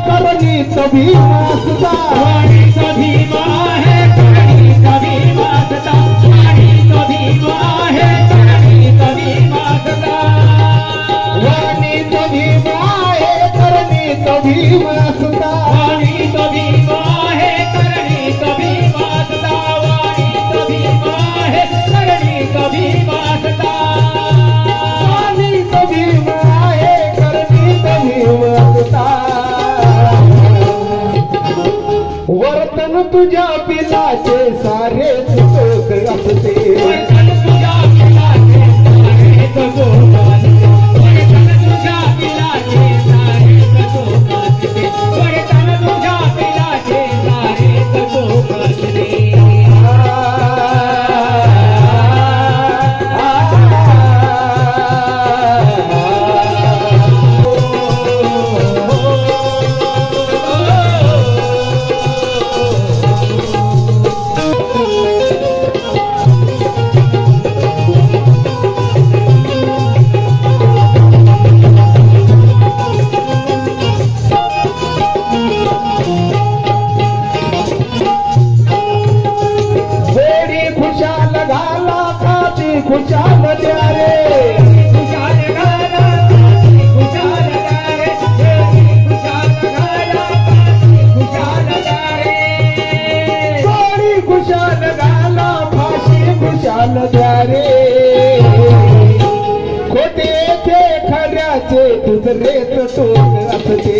करणी तभी मासता वाणी तो भीमा है करणी कभी मासता वाणी तो भीमा है करणी कभी मासता वाणी तभी माहे करणी तभी मासता वाणी तो भीमा है करणी कभी मासता वाणी तो भीमा है करणी कभी मासता वाणी तभी माहे करणी तभी मासता वर्तन तुझ्या पिलाचे सारे सुख असते वर्तन तुझ्या पिलाचे सारे सुख असते वर्तन तुझ्या पिलाचे सारे सुख असते वर्तन तुझ्या पिलाचे सारे सुख असते खुशाल द्या रे खुशाल गाला खुशाल गारे खुशाल गाला खुशाल गारे गोडी खुशाल गाला फाशी खुशाल द्या रे खोटे ते खऱ्याचे दुसरेच टोक असते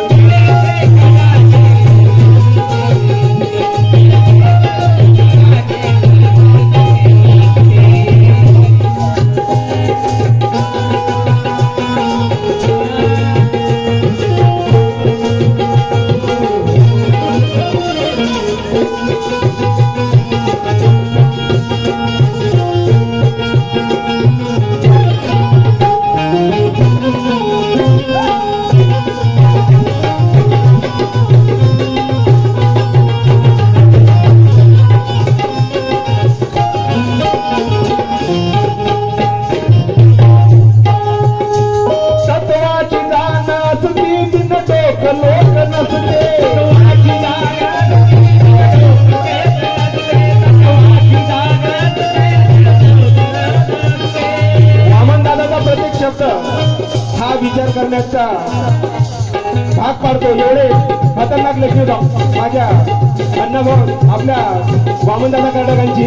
हा विचार करण्याचा भाग पाडतो एवढे खतरनाक लेखी माझ्या अण्णाभाऊ आपल्या वामनदादा कर्नाटकांची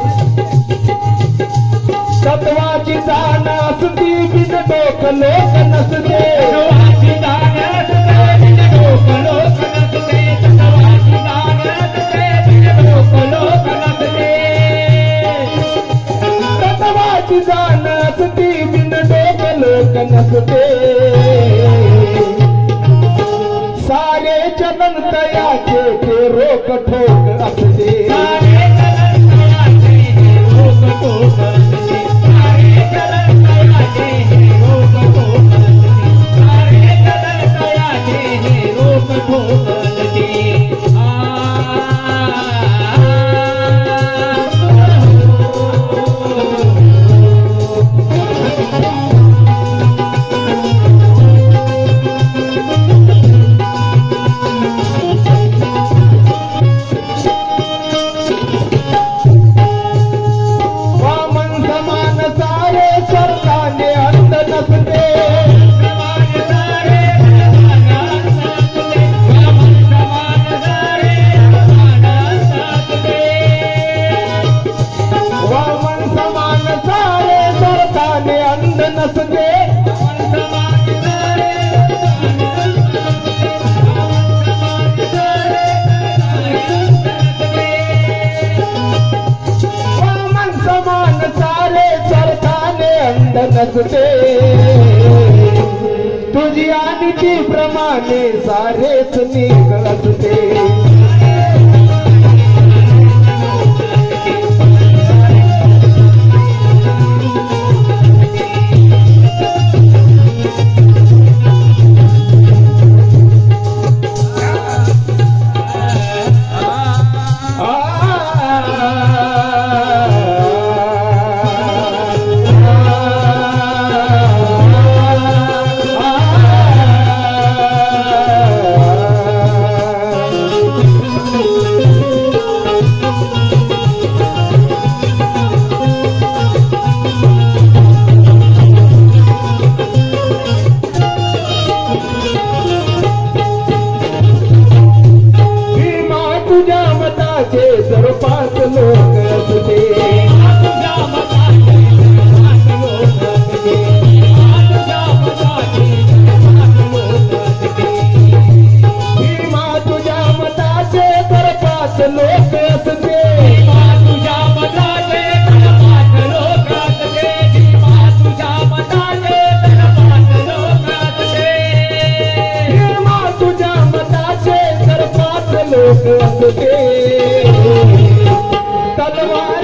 तत्वाची जाण असती बिन डोक लोक नसते तत्वाची जाण असते बिन डोक लोक नसते तत्वाची जाण असते बिन डोक लोक नसते तत्वाची जाण असती बिन डोक लोक नसते सारे चलन तयाचे ते रोक ठोक असते सारे चलन तयाचे हे रोक ठोक असते सारे चलन तयाचे हे रोक ठोक असते सारे चलन तयाचे हे रोक ठोक असते नसते तुझी आधीची प्रमाणे सारेच नीक असते लोक असते तलवार